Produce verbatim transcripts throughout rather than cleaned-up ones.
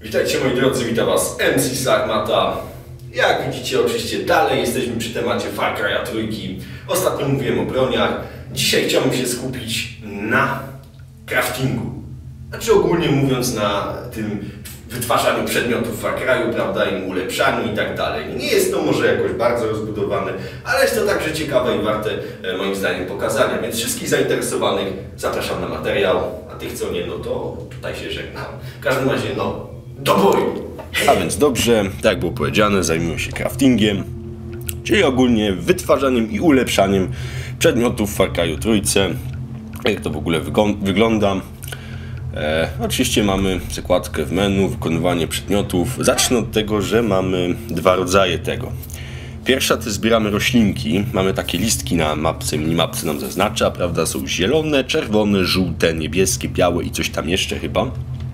Witajcie moi drodzy, witam was M C Sarmata. Jak widzicie, oczywiście dalej jesteśmy przy temacie Far Cry'a trójki. Ostatnio mówiłem o broniach. Dzisiaj chciałbym się skupić na craftingu. Znaczy ogólnie mówiąc na tym wytwarzaniu przedmiotów w Far Cry'u, prawda, im ulepszaniu i tak dalej. Nie jest to może jakoś bardzo rozbudowane, ale jest to także ciekawe i warte moim zdaniem pokazania. Więc wszystkich zainteresowanych zapraszam na materiał, a tych co nie, no to tutaj się żegnam. W każdym razie, no, do boju! A więc dobrze, tak jak było powiedziane, zajmuję się craftingiem, czyli ogólnie wytwarzaniem i ulepszaniem przedmiotów w Far Cry'u trójce. Jak to w ogóle wygląda? E, oczywiście mamy zakładkę w menu, wykonywanie przedmiotów. Zacznę od tego, że mamy dwa rodzaje tego. Pierwsza to zbieramy roślinki. Mamy takie listki na mapce, minimapce nam zaznacza, prawda? Są zielone, czerwone, żółte, niebieskie, białe i coś tam jeszcze chyba.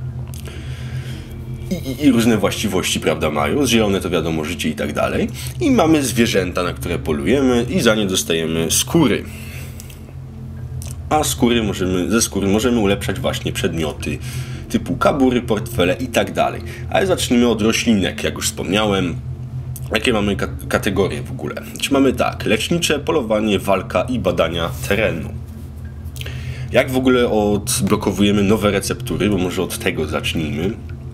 I, i, I różne właściwości, prawda, mają. Zielone to wiadomo życie i tak dalej. I mamy zwierzęta, na które polujemy i za nie dostajemy skóry. A skóry możemy, ze skóry możemy ulepszać właśnie przedmioty typu kabury, portfele i tak dalej. Ale zacznijmy od roślinek, jak już wspomniałem. Jakie mamy kategorie w ogóle? Czy mamy tak, lecznicze, polowanie, walka i badania terenu. Jak w ogóle odblokowujemy nowe receptury, bo może od tego zacznijmy.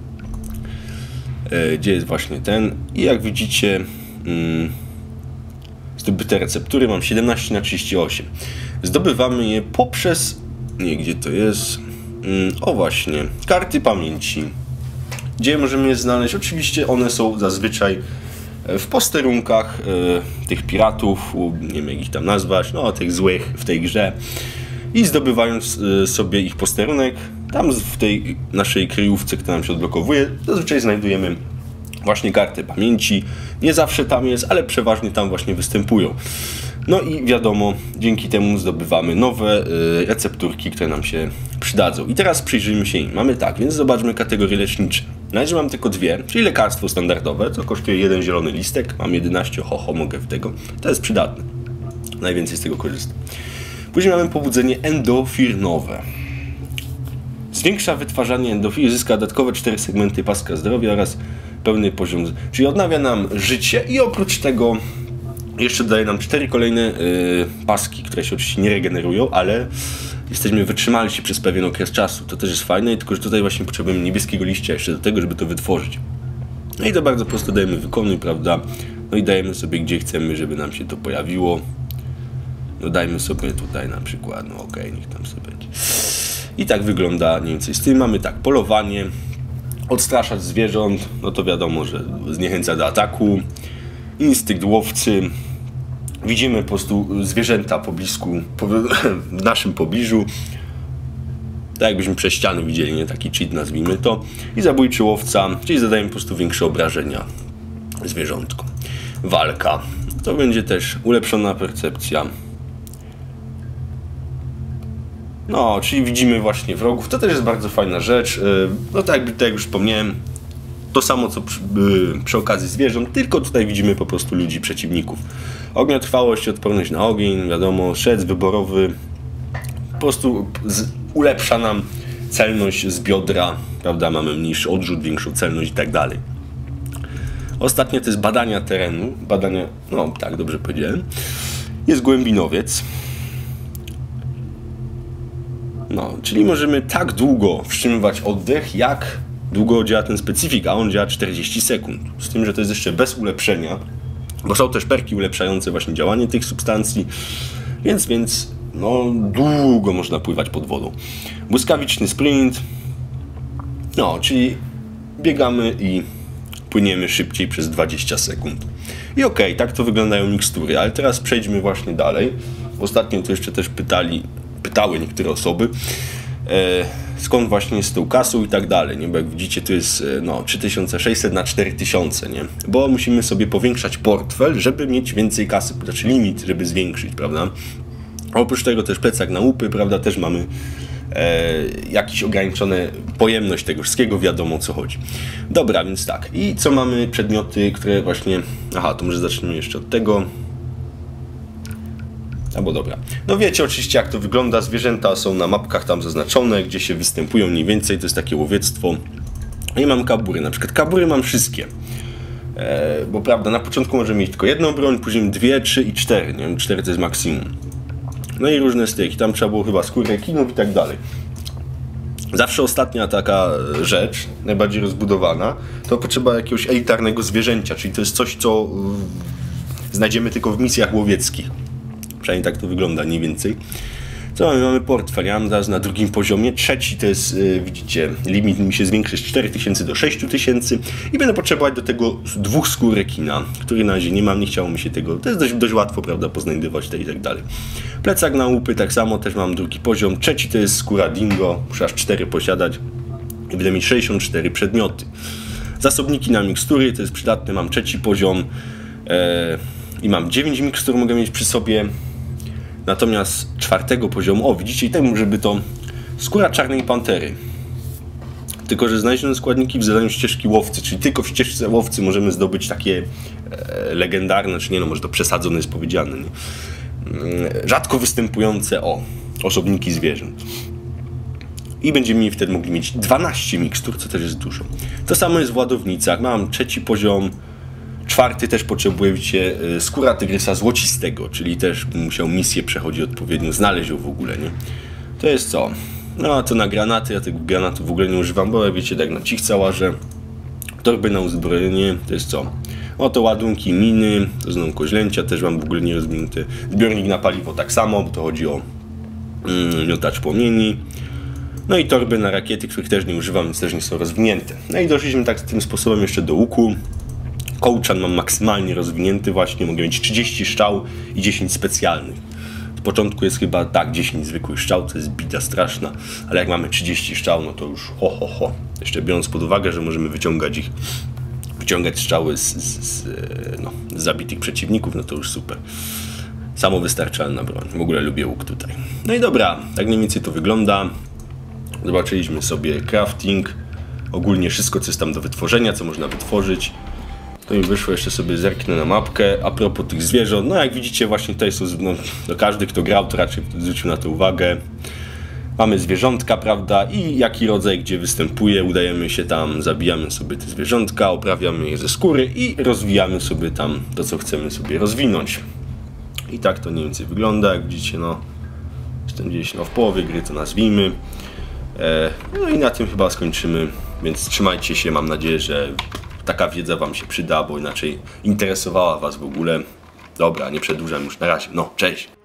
Gdzie jest właśnie ten? I jak widzicie, hmm, zdobyte receptury mam siedemnaście na trzydzieści osiem. Zdobywamy je poprzez... Nie, gdzie to jest? Hmm, o właśnie, karty pamięci. Gdzie możemy je znaleźć? Oczywiście one są zazwyczaj w posterunkach e, tych piratów, nie wiem jak ich tam nazwać, no tych złych w tej grze. I zdobywając e, sobie ich posterunek, tam w tej naszej kryjówce, która nam się odblokowuje, zazwyczaj znajdujemy właśnie kartę pamięci. Nie zawsze tam jest, ale przeważnie tam właśnie występują. No i wiadomo, dzięki temu zdobywamy nowe y, recepturki, które nam się przydadzą. I teraz przyjrzyjmy się im. Mamy tak, więc zobaczmy kategorie lecznicze. Na razie mam tylko dwie, czyli lekarstwo standardowe, co kosztuje jeden zielony listek. Mam jedenaście, ho, ho, mogę w tego. To jest przydatne. Najwięcej z tego korzystam. Później mamy pobudzenie endofirnowe. Zwiększa wytwarzanie endorfiny, zyska dodatkowe cztery segmenty paska zdrowia oraz pełny poziom, czyli odnawia nam życie i oprócz tego jeszcze daje nam cztery kolejne yy, paski, które się oczywiście nie regenerują, ale jesteśmy wytrzymalsi przez pewien okres czasu. To też jest fajne, tylko że tutaj właśnie potrzebujemy niebieskiego liścia jeszcze do tego, żeby to wytworzyć. No i to bardzo prosto dajemy wykonuj, prawda? No i dajemy sobie gdzie chcemy, żeby nam się to pojawiło. No dajmy sobie tutaj na przykład, no okej, okay, niech tam sobie będzie. I tak wygląda mniej więcej z tym. Mamy tak, polowanie, odstraszać zwierząt, no to wiadomo, że zniechęca do ataku. Instynkt łowcy, widzimy po prostu zwierzęta po blisku, po, w naszym pobliżu. Tak jakbyśmy przez ściany widzieli, nie? Taki cheat nazwijmy to. I zabójczy łowca, czyli zadajemy po prostu większe obrażenia zwierzątkom. Walka, to będzie też ulepszona percepcja. No, czyli widzimy właśnie wrogów. To też jest bardzo fajna rzecz. No tak, tak jak już wspomniałem, to samo co przy, przy okazji zwierząt, tylko tutaj widzimy po prostu ludzi, przeciwników. Ogniotrwałość, odporność na ogień, wiadomo, szec wyborowy. Po prostu z, ulepsza nam celność z biodra, prawda? Mamy mniejszy odrzut, większą celność i tak dalej. Ostatnie to jest badania terenu. Badania, no tak, dobrze powiedziałem. Jest głębinowiec. No, czyli możemy tak długo wstrzymywać oddech, jak długo działa ten specyfik, a on działa czterdzieści sekund. Z tym, że to jest jeszcze bez ulepszenia, bo są też perki ulepszające właśnie działanie tych substancji, więc, więc no, długo można pływać pod wodą. Błyskawiczny sprint, no, czyli biegamy i płyniemy szybciej przez dwadzieścia sekund. I okej, okay, tak to wyglądają mikstury, ale teraz przejdźmy właśnie dalej. Ostatnio to jeszcze też pytali, pytały niektóre osoby, e, skąd właśnie jest z tą kasą i tak dalej, nie? Bo jak widzicie to jest no, trzy tysiące sześćset na cztery tysiące, nie? Bo musimy sobie powiększać portfel, żeby mieć więcej kasy, znaczy limit, żeby zwiększyć, prawda? A oprócz tego też plecak na łupy, prawda, też mamy e, jakąś ograniczoną pojemność tego wszystkiego, wiadomo o co chodzi. Dobra, więc tak, i co mamy przedmioty, które właśnie, aha, to może zacznijmy jeszcze od tego. Albo dobra. No wiecie oczywiście jak to wygląda, zwierzęta są na mapkach tam zaznaczone, gdzie się występują mniej więcej, to jest takie łowiectwo. I mam kabury, na przykład kabury mam wszystkie. E, bo prawda, na początku możemy mieć tylko jedną broń, później dwie, trzy i cztery, nie wiem, cztery to jest maksimum. No i różne styki, tam trzeba było chyba skóry rekinów i tak dalej. Zawsze ostatnia taka rzecz, najbardziej rozbudowana, to potrzeba jakiegoś elitarnego zwierzęcia, czyli to jest coś, co znajdziemy tylko w misjach łowieckich. Przynajmniej tak to wygląda, mniej więcej. Co mamy? Mamy portfel, ja mam teraz na drugim poziomie. Trzeci to jest, yy, widzicie, limit mi się zwiększy z czterech tysięcy do sześciu tysięcy i będę potrzebować do tego dwóch skór rekina, który na razie nie mam, nie chciało mi się tego. To jest dość, dość łatwo, prawda, poznajdywać te i tak dalej. Plecak na łupy, tak samo, też mam drugi poziom. Trzeci to jest skóra dingo, muszę aż cztery posiadać i będę mieć sześćdziesiąt cztery przedmioty. Zasobniki na mikstury, to jest przydatne, mam trzeci poziom yy, i mam dziewięć mikstur, mogę mieć przy sobie. Natomiast czwartego poziomu, o widzicie, i temu, żeby to skóra czarnej pantery. Tylko że znalezione składniki w zadaniu ścieżki łowcy, czyli tylko w ścieżce łowcy możemy zdobyć takie e, legendarne, czy nie, no może to przesadzone jest powiedziane, nie? E, rzadko występujące, o, osobniki zwierząt. I będziemy mieli wtedy mogli mieć dwanaście mikstur, co też jest dużo. To samo jest w ładownicach, mam trzeci poziom. Czwarty też potrzebuje, widzicie, skóra tygrysa złocistego, czyli też musiał misję przechodzić odpowiednio, znaleźć ją w ogóle, nie? To jest co? No a to na granaty, ja tego granatu w ogóle nie używam, bo wiecie, tak na cichca łażę. Torby na uzbrojenie, to jest co? Oto ładunki, miny, to znowu koźlęcia, też mam w ogóle nie rozwinięty. Zbiornik na paliwo tak samo, bo to chodzi o mm, miotacz płomieni. No i torby na rakiety, których też nie używam, więc też nie są rozwinięte. No i doszliśmy tak tym sposobem jeszcze do łuku. Kołczan mam maksymalnie rozwinięty właśnie, mogę mieć trzydzieści strzał i dziesięć specjalnych. W początku jest chyba tak, dziesięć zwykłych strzał, to jest bida straszna, ale jak mamy trzydzieści strzał, no to już ho ho ho. Jeszcze biorąc pod uwagę, że możemy wyciągać ich, wyciągać strzały z, z, z, no, z zabitych przeciwników, no to już super. Samowystarczalna broń, w ogóle lubię łuk tutaj. No i dobra, tak mniej więcej to wygląda. Zobaczyliśmy sobie crafting, ogólnie wszystko, co jest tam do wytworzenia, co można wytworzyć. To mi wyszło, jeszcze sobie zerknę na mapkę. A propos tych zwierząt, no jak widzicie właśnie tutaj są, no, no każdy kto grał to raczej zwrócił na to uwagę. Mamy zwierzątka, prawda, i jaki rodzaj gdzie występuje, udajemy się tam, zabijamy sobie te zwierzątka, oprawiamy je ze skóry i rozwijamy sobie tam to, co chcemy sobie rozwinąć. I tak to mniej więcej wygląda, jak widzicie, no jestem gdzieś no, w połowie gry, to nazwijmy. E, no i na tym chyba skończymy, więc trzymajcie się, mam nadzieję, że taka wiedza wam się przyda, bo inaczej interesowała was w ogóle. Dobra, nie przedłużam już, na razie, no, cześć!